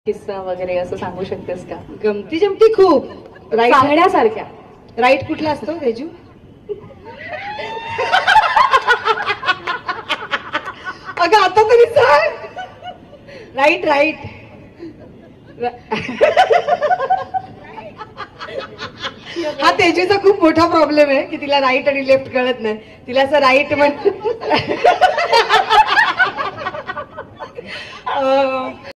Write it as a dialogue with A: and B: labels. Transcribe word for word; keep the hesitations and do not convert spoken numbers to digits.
A: किस्सा वगैरे असं सांगू शकतेस का?
B: गमती जमती खूप. राईट
A: सांगण्यासारख्या.
B: राईट कुठला असतो तेजू? अगं आता तरी सांग. राईट राईट हा तेजूचा खूप मोठा प्रॉब्लेम आहे की तिला राईट आणि लेफ्ट कळत नाही. तिला असं राईट म्हण